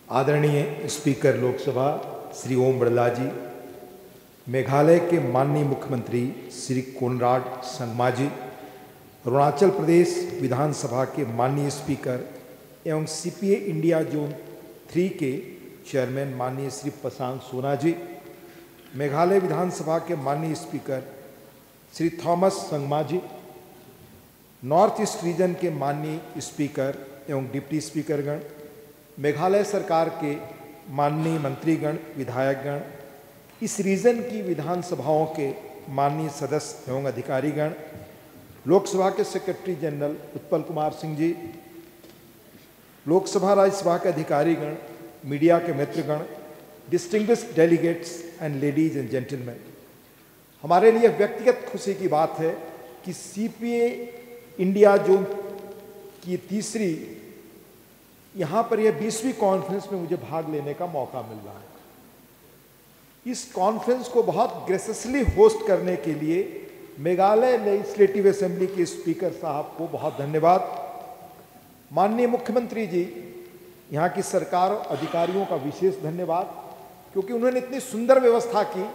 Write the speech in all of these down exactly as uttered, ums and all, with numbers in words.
आदरणीय स्पीकर लोकसभा श्री ओम बिरला जी, मेघालय के माननीय मुख्यमंत्री श्री कोनराड संगमा जी, अरुणाचल प्रदेश विधानसभा के माननीय स्पीकर एवं सीपीए इंडिया जोन थ्री के चेयरमैन माननीय श्री पसांग सोना जी, मेघालय विधानसभा के माननीय speaker Shri Thomas Sangma ji, north east region के माननीय स्पीकर एवं डिप्टी स्पीकरगण, मेघालय सरकार के माननीय मंत्रीगण, विधायकगण, इस रीजन की विधानसभाओं के माननीय सदस्य एवं अधिकारीगण, लोकसभा के सेक्रेटरी जनरल उत्पल कुमार सिंह जी, लोकसभा राज्यसभा के अधिकारीगण, मीडिया के मित्रगण, distinguished delegates and ladies and gentleman, हमारे लिए व्यक्तिगत खुशी की बात है कि सीपीए इंडिया जोन की तीसरी यहाँ पर यह बीसवीं कॉन्फ्रेंस में मुझे भाग लेने का मौका मिल रहा है। इस कॉन्फ्रेंस को बहुत ग्रेसियसली होस्ट करने के लिए मेघालय लेजिस्लेटिव असेंबली के स्पीकर साहब को बहुत धन्यवाद। माननीय मुख्यमंत्री जी, यहाँ की सरकार और अधिकारियों का विशेष धन्यवाद, क्योंकि उन्होंने इतनी सुंदर व्यवस्था की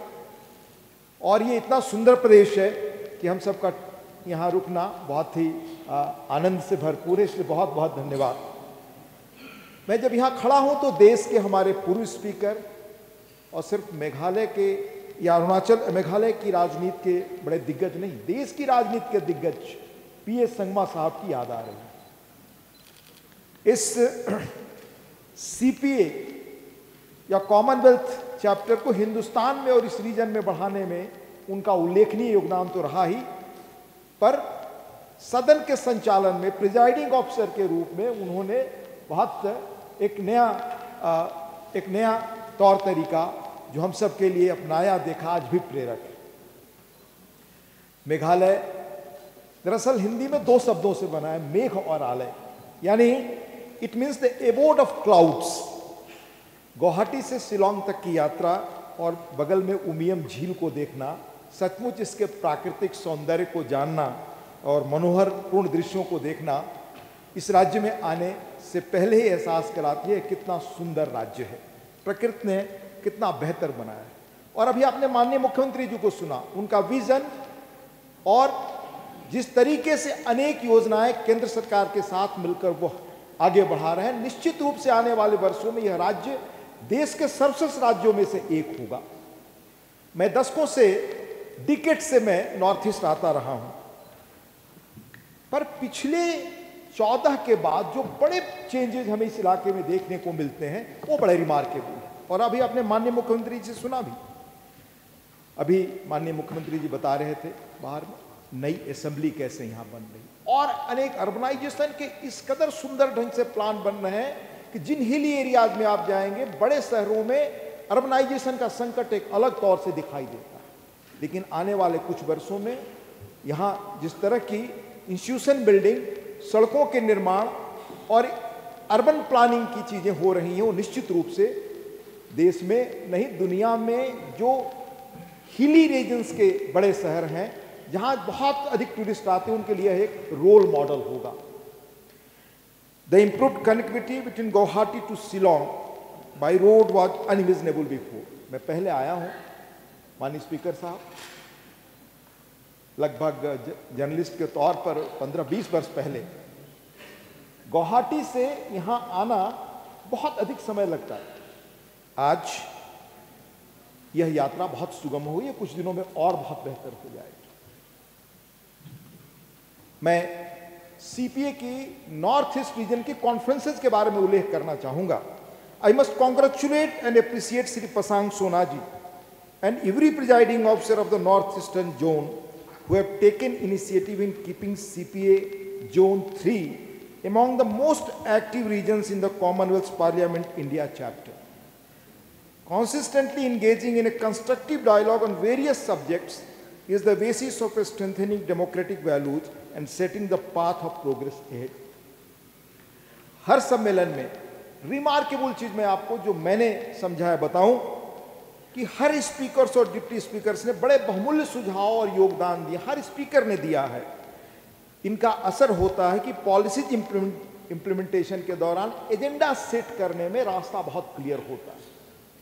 और ये इतना सुंदर प्रदेश है कि हम सबका यहाँ रुकना बहुत ही आनंद से भरपूर है, इसलिए बहुत बहुत धन्यवाद। मैं जब यहाँ खड़ा हूँ तो देश के हमारे पूर्व स्पीकर और सिर्फ मेघालय के या अरुणाचल मेघालय की राजनीति के बड़े दिग्गज नहीं, देश की राजनीति के दिग्गज पी एस संगमा साहब की याद आ रही है। इस सीपीए या कॉमनवेल्थ चैप्टर को हिंदुस्तान में और इस रीजन में बढ़ाने में उनका उल्लेखनीय योगदान तो रहा ही, पर सदन के संचालन में प्रिजाइडिंग ऑफिसर के रूप में उन्होंने बहुत एक नया एक नया तौर तरीका जो हम सब के लिए अपनाया, देखा, आज भी प्रेरक है। मेघालय दरअसल हिंदी में दो शब्दों से बना है, मेघ और आलय, यानी it means the abode of clouds. Guwahati से शिलोंग तक की यात्रा और बगल में उमियम झील को देखना, सचमुच इसके प्राकृतिक सौंदर्य को जानना और मनोहर पूर्ण दृश्यों को देखना इस राज्य में आने से पहले ही एहसास कराती है कितना सुंदर राज्य है, प्रकृति ने कितना बेहतर बनाया है। और अभी आपने माननीय मुख्यमंत्री जी को सुना, उनका विजन और जिस तरीके से अनेक योजनाएं केंद्र सरकार के साथ मिलकर वो आगे बढ़ा रहे हैं, निश्चित रूप से आने वाले वर्षों में यह राज्य देश के सर्वश्रेष्ठ राज्यों में से एक होगा। मैं दशकों से डिकेड से मैं नॉर्थ ईस्ट आता रहा हूं, पर पिछले चौदह के बाद जो बड़े चेंजेस हमें इस इलाके में देखने को मिलते हैं वो बड़े रिमार्केबल है। और अभी आपने माननीय मुख्यमंत्री जी से सुना भी, अभी माननीय मुख्यमंत्री जी बता रहे थे बाहर में नई असेंबली कैसे यहाँ बन रही, और अनेक अर्बनाइजेशन के इस कदर सुंदर ढंग से प्लान बन रहे हैं कि जिन हिली एरियाज में आप जाएंगे, बड़े शहरों में अर्बनाइजेशन का संकट एक अलग तौर से दिखाई देता है। लेकिन आने वाले कुछ वर्षों में यहाँ जिस तरह की इंस्टीट्यूशन बिल्डिंग, सड़कों के निर्माण और अर्बन प्लानिंग की चीजें हो रही हैं, वो निश्चित रूप से देश में नहीं दुनिया में जो हिली रीजन्स के बड़े शहर हैं जहां बहुत अधिक टूरिस्ट आते हैं, उनके लिए एक रोल मॉडल होगा। The improved connectivity between Guwahati to Shillong by road was unimaginable before. मैं पहले आया हूं माननीय स्पीकर साहब, लगभग जर्नलिस्ट के तौर पर पंद्रह बीस वर्ष पहले। गुवाहाटी से यहां आना बहुत अधिक समय लगता है, आज यह यात्रा बहुत सुगम हुई है, कुछ दिनों में और बहुत बेहतर हो जाएगी। मैं सीपीए की नॉर्थ ईस्ट रीजन की कॉन्फ्रेंसेस के बारे में उल्लेख करना चाहूंगा। I must congratulate and appreciate Shri Pasang Sona ji and every presiding officer of the north eastern zone who have taken initiative in keeping C P A Zone three among the most active regions in the Commonwealth Parliament India chapter. Consistently engaging in a constructive dialogue on various subjects is the basis of strengthening democratic values and setting the path of progress ahead. हर सम्मेलन में remarkable चीज मैं आपको जो मैंने समझाया बताऊं कि हर स्पीकर्स और डिप्टी स्पीकर्स ने बड़े बहुमूल्य सुझाव और योगदान दिया, हर स्पीकर ने दिया है। इनका असर होता है कि पॉलिसीज इम्प्लीमेंटेशन के दौरान एजेंडा सेट करने में रास्ता बहुत क्लियर होता है.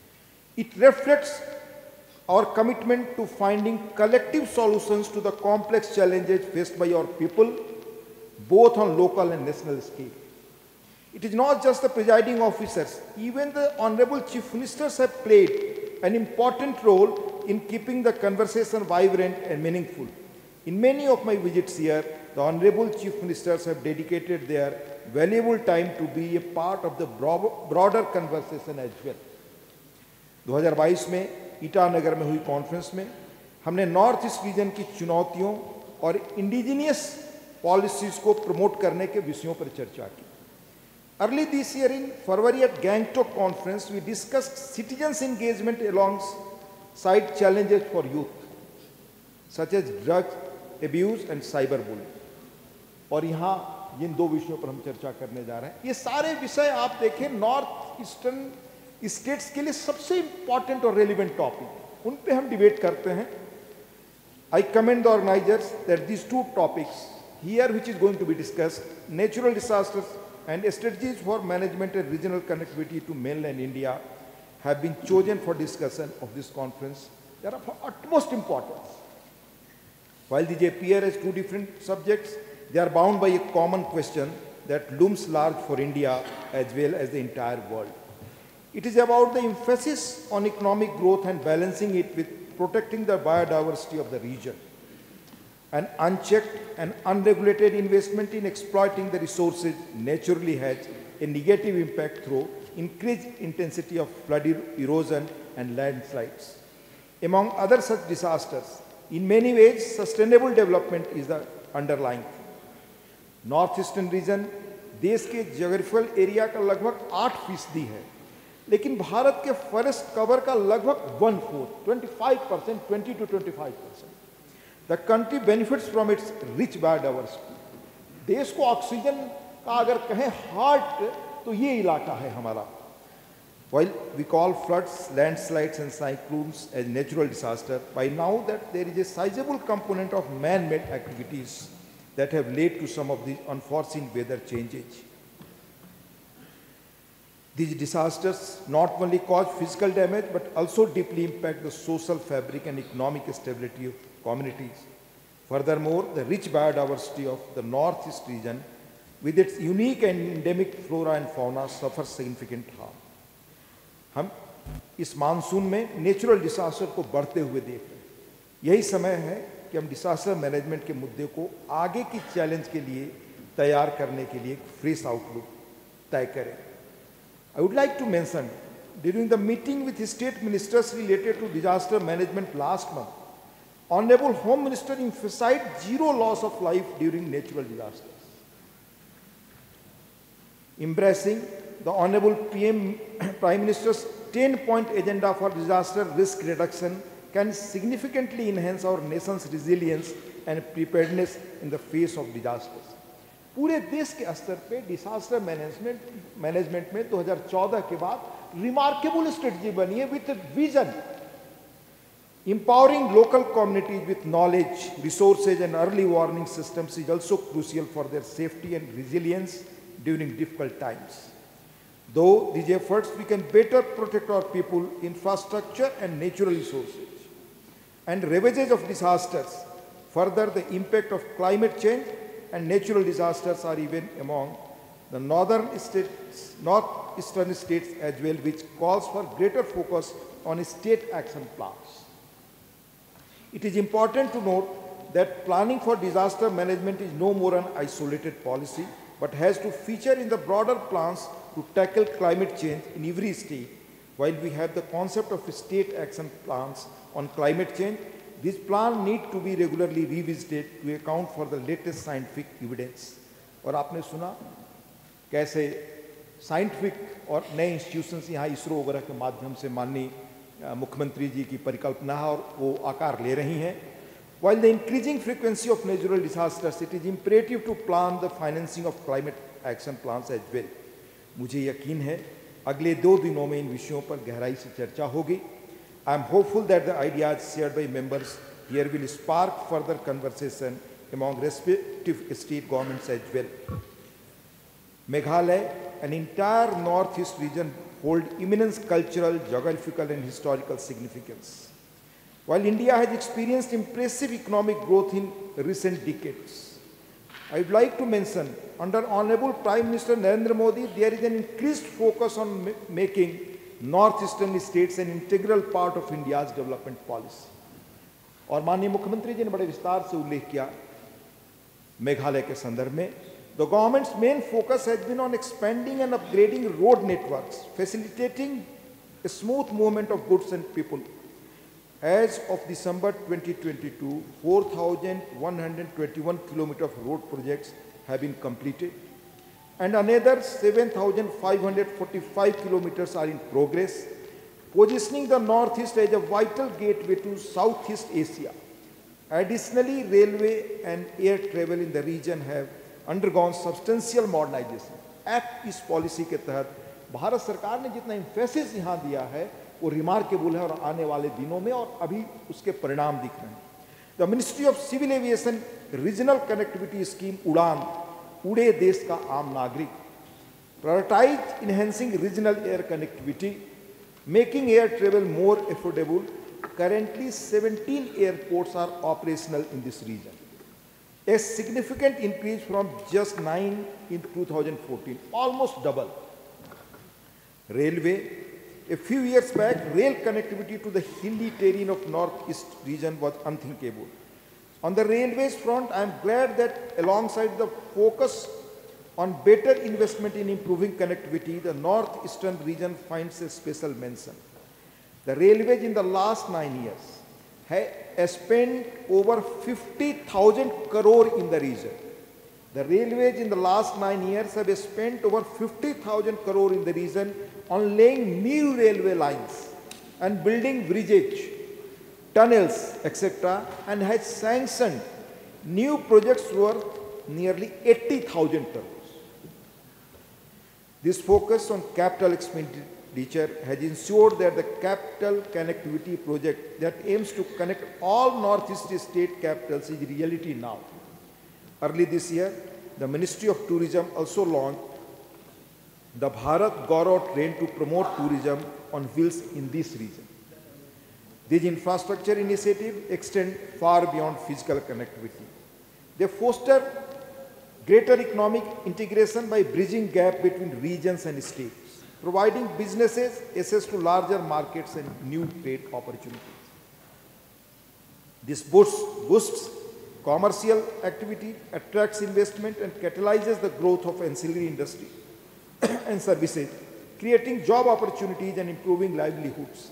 It reflects our commitment to finding collective solutions to the complex challenges faced by our people, both on local and national scale. It is not just the presiding officers, even the Honorable Chief Ministers have played an important role in keeping the conversation vibrant and meaningful. In many of my visits here, the Honorable Chief Ministers have dedicated their valuable time to be a part of the broader conversation as well. दो हज़ार बाईस में ईटानगर में हुई conference में हमने north east region की चुनौतियों और इंडिजिनियस पॉलिसीज को प्रमोट करने के विषयों पर चर्चा की. Early this year in February at Gangtok conference we discussed citizens engagement alongside challenges for youth such as drugs abuse and cyber bullying. और यहाँ जिन दो विषयों पर हम चर्चा करने जा रहे हैं, ये सारे विषय आप देखें नॉर्थ ईस्टर्न स्टेट्स के लिए सबसे इंपॉर्टेंट और रेलिवेंट टॉपिक, उन पे हम डिबेट करते हैं. I commend the organisers that these two topics here which is going to be discussed, natural disasters and strategies for management and regional connectivity to mainland India have been chosen for discussion of this conference. They are of utmost importance. While these appear as two different subjects, they are bound by a common question that looms large for India as well as the entire world. It is about the emphasis on economic growth and balancing it with protecting the biodiversity of the region. An unchecked and unregulated investment in exploiting the resources naturally has a negative impact through increased intensity of flood erosion and landslides. Among other such disasters, in many ways, sustainable development is the underlying thing. Northeastern region देश के geographical area का लगभग आठ फीसदी है, लेकिन भारत के forest cover का लगभग one fourth twenty five percent twenty to twenty five percent. The country benefits from its rich biodiversity. देश को ऑक्सीजन का अगर कहें हार्ट तो ये इलाका है हमारा. While we call floods, landslides and cyclones as natural disaster, by now that there is a sizable component of man-made activities that have led to some of these unforeseen weather changes. These disasters not only cause physical damage but also deeply impact the social fabric and economic stability of communities. Furthermore, the rich biodiversity of the northeast region with its unique and endemic flora and fauna suffers significant harm. हम इस monsoon में natural disaster को बढ़ते हुए देख रहे हैं. यही समय है कि हम डिसास्टर मैनेजमेंट के मुद्दे को आगे की चैलेंज के लिए तैयार करने के लिए एक फ्रेश आउटलुक तय करें. I would like to mention, during the meeting with state ministers related to disaster management last month, Honorable Home Minister emphasized zero loss of life during natural disasters. Embracing the Honorable P M Prime Minister's ten-point agenda for disaster risk reduction can significantly enhance our nation's resilience and preparedness in the face of disasters. पूरे देश के स्तर पे disaster management management में दो हज़ार चौदह के बाद रिमार्केबल स्ट्रेटजी बनी है with vision. Empowering local communities with knowledge, resources and early warning systems is also crucial for their safety and resilience during difficult times. Though these efforts, we can better protect our people, infrastructure and natural resources. And ravages of disasters, further the impact of climate change and natural disasters are even among the northern states, northeastern states as well, which calls for greater focus on state action plans. It is important to note that planning for disaster management is no more an isolated policy, but has to feature in the broader plans to tackle climate change in every state. While we have the concept of state action plans on climate change, these plans need to be regularly revisited to account for the latest scientific evidence. और आपने सुना कैसे scientific और नए institutions यहाँ इसरो वगैरह के माध्यम से माननीय मुख्यमंत्री जी की परिकल्पना है और वो आकार ले रही हैं. While the increasing frequency of natural disasters, it is imperative to plan the financing of climate action plans as well. मुझे यकीन है अगले दो दिनों में इन विषयों पर गहराई से चर्चा होगी. I am hopeful that the ideas shared by members here will spark further conversation among respective state governments as well. Meghalaya, an entire northeast region, hold immense cultural, geographical and historical significance. While India has experienced impressive economic growth in recent decades, I would like to mention, under Honorable Prime Minister Narendra Modi, there is an increased focus on ma making northeastern states an integral part of India's development policy. और माननीय मुख्यमंत्री जी ने बड़े विस्तार से उल्लेख किया मेघालय के संदर्भ में. The government's main focus has been on expanding and upgrading road networks, facilitating a smooth movement of goods and people. As of December twenty twenty-two, four thousand one hundred twenty-one kilometers of road projects have been completed, and another seven thousand five hundred forty-five kilometers are in progress, positioning the Northeast as a vital gateway to Southeast Asia. Additionally, railway and air travel in the region have undergone substantial modernization. Act east policy के तहत भारत सरकार ने जितना emphasis यहाँ दिया है वो remarkable है और आने वाले दिनों में और अभी उसके परिणाम दिख रहे हैं. The ministry of civil aviation regional connectivity scheme UDAN, उड़े देश का आम नागरिक, prioritise enhancing regional air connectivity, making air travel more affordable. Currently, seventeen airports are operational in this region, a significant increase from just nine in two thousand fourteen, almost double. Railway, a few years back, rail connectivity to the hilly terrain of northeast region was unthinkable. On the railways front, I am glad that alongside the focus on better investment in improving connectivity, the northeastern region finds a special mention. The railways in the last nine years have spent over fifty thousand crore in the region. The railways in the last nine years have spent over fifty thousand crore in the region on laying new railway lines and building bridges, tunnels, et cetera, and has sanctioned new projects worth nearly eighty thousand crores. This focus on capital expenditure has ensured that the capital connectivity project that aims to connect all northeast state capitals is reality now. Early this year, the Ministry of Tourism also launched the Bharat Gaurav train to promote tourism on wheels in this region. These infrastructure initiatives extend far beyond physical connectivity. They foster greater economic integration by bridging gap between regions and states, providing businesses access to larger markets and new trade opportunities. This boosts, boosts commercial activity, attracts investment, and catalyzes the growth of ancillary industry and services, creating job opportunities and improving livelihoods.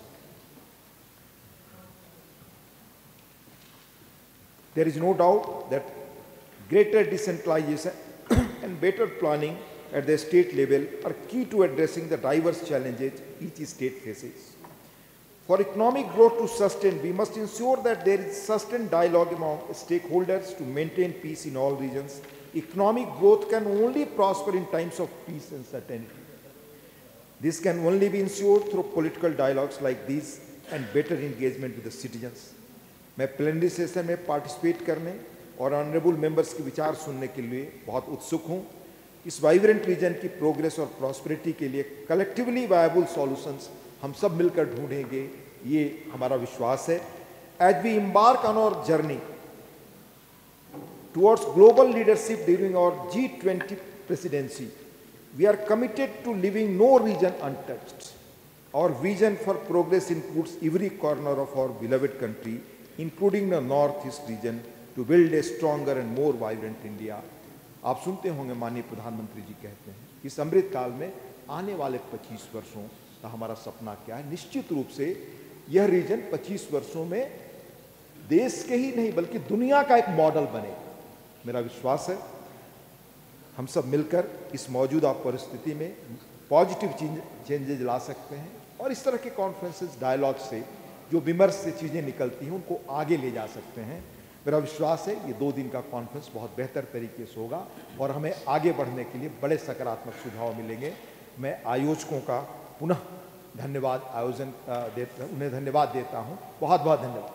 There is no doubt that greater decentralization and better planning at the state level are key to addressing the diverse challenges each state faces. For economic growth to sustain, we must ensure that there is sustained dialogue among stakeholders to maintain peace in all regions. Economic growth can only prosper in times of peace and certainty. This can only be ensured through political dialogues like these and better engagement with the citizens. मैं plenary session में participate करने और honourable members के विचार सुनने के लिए बहुत उत्सुक हूँ. इस वाइब्रेंट रीजन की प्रोग्रेस और प्रॉस्पेरिटी के लिए कलेक्टिवली वायबल सॉल्यूशंस हम सब मिलकर ढूंढेंगे, ये हमारा विश्वास है. As we embark on our journey towards global leadership during our G twenty presidency, we are committed to leaving no region untouched. Our vision for progress includes every corner of our beloved country, including the northeast region, to build a stronger and more vibrant India. आप सुनते होंगे माननीय प्रधानमंत्री जी कहते हैं कि इस अमृत काल में आने वाले पच्चीस वर्षों का हमारा सपना क्या है. निश्चित रूप से यह रीजन पच्चीस वर्षों में देश के ही नहीं बल्कि दुनिया का एक मॉडल बनेगा. मेरा विश्वास है हम सब मिलकर इस मौजूदा परिस्थिति में पॉजिटिव चेंजेज ला सकते हैं और इस तरह के कॉन्फ्रेंसेस, डायलॉग से जो विमर्श से चीज़ें निकलती हैं उनको आगे ले जा सकते हैं. मेरा विश्वास है ये दो दिन का कॉन्फ्रेंस बहुत बेहतर तरीके से होगा और हमें आगे बढ़ने के लिए बड़े सकारात्मक सुझाव मिलेंगे. मैं आयोजकों का पुनः धन्यवाद आयोजन देता उन्हें धन्यवाद देता हूँ. बहुत बहुत धन्यवाद.